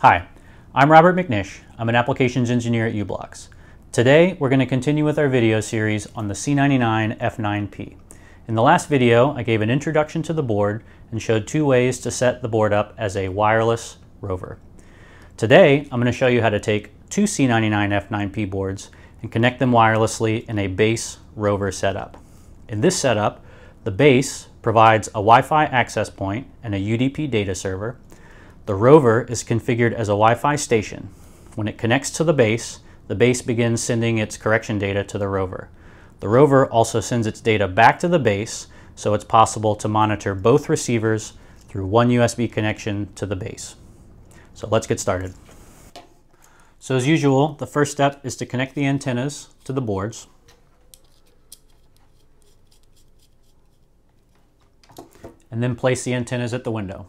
Hi, I'm Robert McNish. I'm an applications engineer at u-blox. Today, we're going to continue with our video series on the C099-F9P. In the last video, I gave an introduction to the board and showed two ways to set the board up as a wireless rover. Today, I'm going to show you how to take two C099-F9P boards and connect them wirelessly in a base rover setup. In this setup, the base provides a Wi-Fi access point and a UDP data server. The rover is configured as a Wi-Fi station. When it connects to the base begins sending its correction data to the rover. The rover also sends its data back to the base, so it's possible to monitor both receivers through one USB connection to the base. So let's get started. So as usual, the first step is to connect the antennas to the boards. And then place the antennas at the window.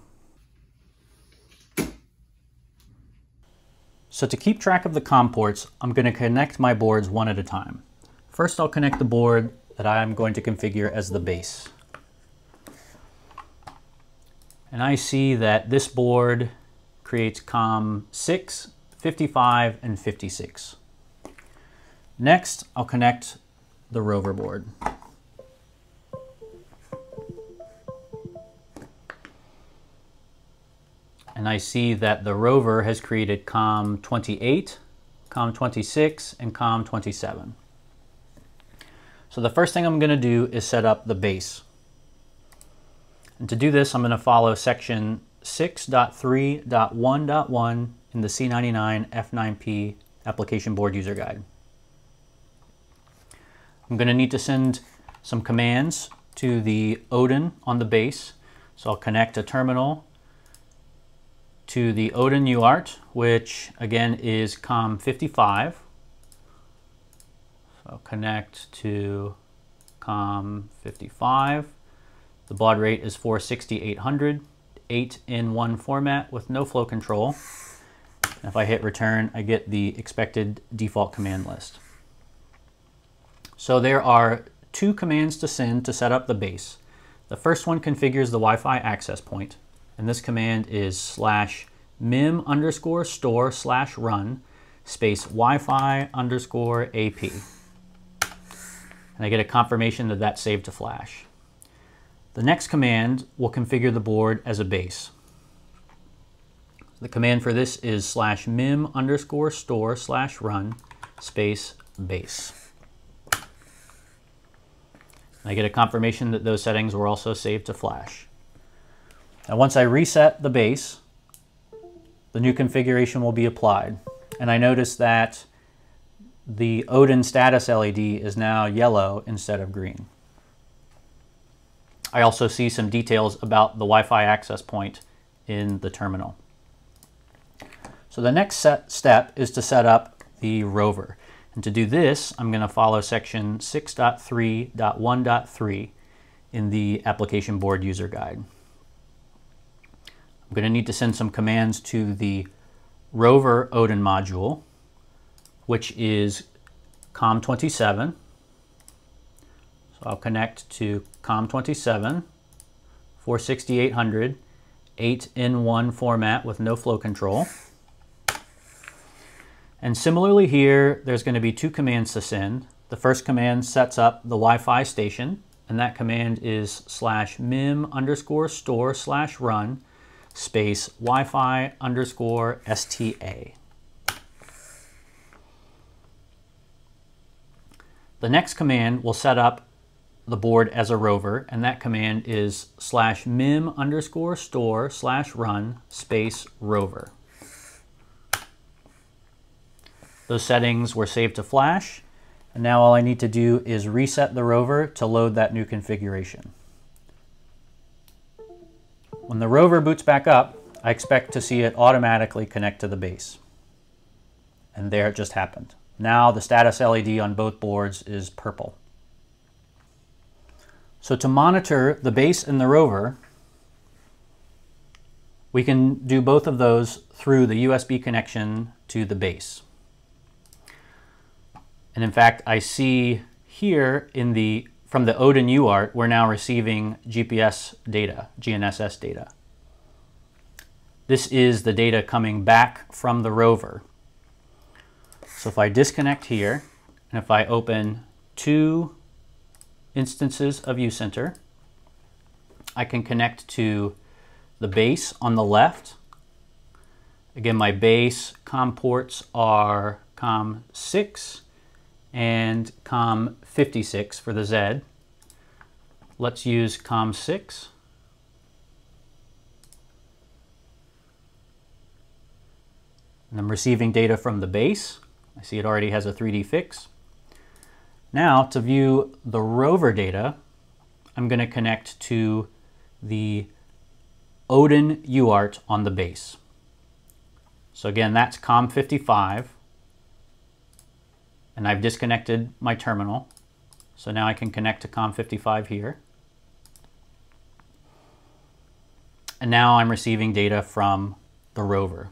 So to keep track of the COM ports, I'm going to connect my boards one at a time. First, I'll connect the board that I'm going to configure as the base. And I see that this board creates COM 6, 55, and 56. Next, I'll connect the rover board. And I see that the rover has created COM 28, COM 26, and COM 27. So the first thing I'm going to do is set up the base. And to do this, I'm going to follow section 6.3.1.1 in the C099-F9P application board user guide. I'm going to need to send some commands to the odin on the base. So I'll connect a terminal to the odin uart, which again is COM 55. So I'll connect to COM 55. The baud rate is 460-800, 8-in-1 format with no flow control. And if I hit return, I get the expected default command list. So there are two commands to send to set up the base. The first one configures the Wi-Fi access point. And this command is /mim_store/run space Wi-Fi_AP. And I get a confirmation that that's saved to flash. The next command will configure the board as a base. The command for this is /mim_store/run space base. And I get a confirmation that those settings were also saved to flash. Now once I reset the base, the new configuration will be applied. And I notice that the odin status LED is now yellow instead of green. I also see some details about the Wi-Fi access point in the terminal. So the next step is to set up the rover. And to do this, I'm going to follow section 6.3.1.3 in the application board user guide. I'm going to need to send some commands to the rover odin module, which is COM 27. So I'll connect to COM 27, 460-800, 8-in-1 format with no flow control. And similarly here, there's going to be two commands to send. The first command sets up the Wi-Fi station, and that command is /mim_store/run space Wi-Fi_STA. The next command will set up the board as a rover, and that command is /mim_store/run space rover. Those settings were saved to flash, and now all I need to do is reset the rover to load that new configuration. When the rover boots back up, I expect to see it automatically connect to the base. And there it just happened. Now the status LED on both boards is purple. So to monitor the base and the rover, we can do both of those through the USB connection to the base. And in fact, I see here from the odin uart, we're now receiving GPS data, GNSS data. This is the data coming back from the rover. So if I disconnect here, and if I open two instances of u-center, I can connect to the base on the left. Again, my base COM ports are COM 6 and COM 56 for the Z. Let's use COM 6. And I'm receiving data from the base. I see it already has a 3D fix. Now, to view the rover data, I'm going to connect to the Odin uart on the base. So again, that's COM 55. And I've disconnected my terminal. So now I can connect to COM 55 here. And now I'm receiving data from the rover.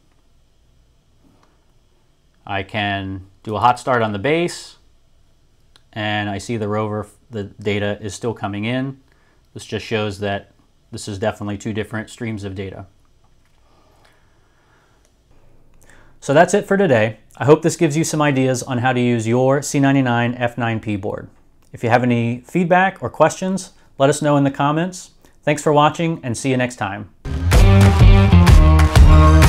I can do a hot start on the base, and I see the rover, the data is still coming in. This just shows that this is definitely two different streams of data. So that's it for today. I hope this gives you some ideas on how to use your C099-F9P board. If you have any feedback or questions, let us know in the comments. Thanks for watching, and see you next time.